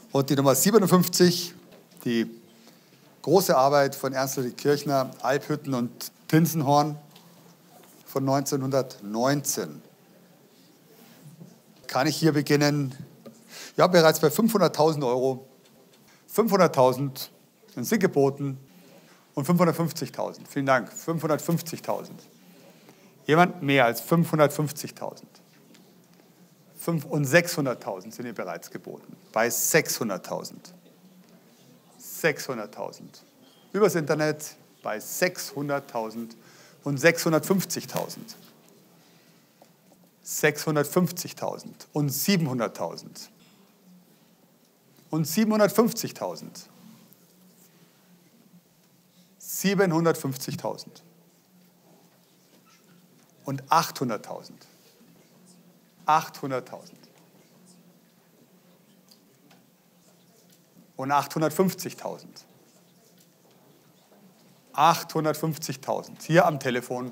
Und die Nummer 57, die große Arbeit von Ernst Ludwig Kirchner, Alphütten und Tinsenhorn von 1919. Kann ich hier beginnen? Ja, bereits bei 500.000 Euro. 500.000 sind geboten und 550.000. Vielen Dank. 550.000. Jemand mehr als 550.000. Und 600.000 sind hier bereits geboten. Bei 600.000. 600.000. Übers Internet bei 600.000 und 650.000. 650.000 und 700.000. Und 750.000. 750.000. Und 800.000. 800.000. Und 850.000. 850.000. Hier am Telefon.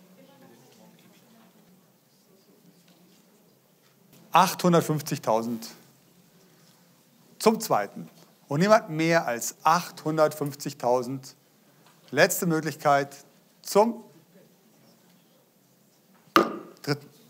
850.000 zum zweiten. Und niemand mehr als 850.000. Letzte Möglichkeit zum dritten.